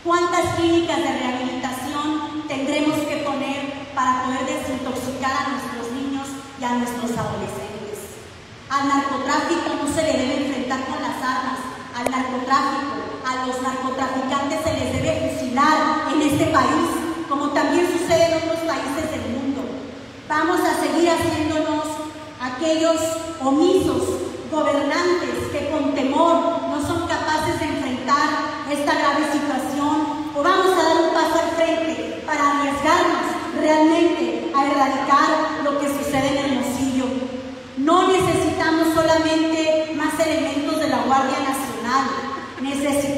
¿Cuántas clínicas de rehabilitación tendremos que poner para poder desintoxicar a nuestros niños y a nuestros adolescentes? Al narcotráfico no se le debe enfrentar con las armas. Al narcotráfico, a los narcotraficantes se les debe fusilar en este país, como también sucede en otros países del mundo. Vamos a seguir haciéndonos aquellos omisos gobernantes que con temor no son capaces de enfrentar esta grave situación, o vamos a dar un paso al frente para arriesgarnos realmente a erradicar lo que sucede en Hermosillo. No necesitamos solamente más elementos de la Guardia Nacional, necesitamos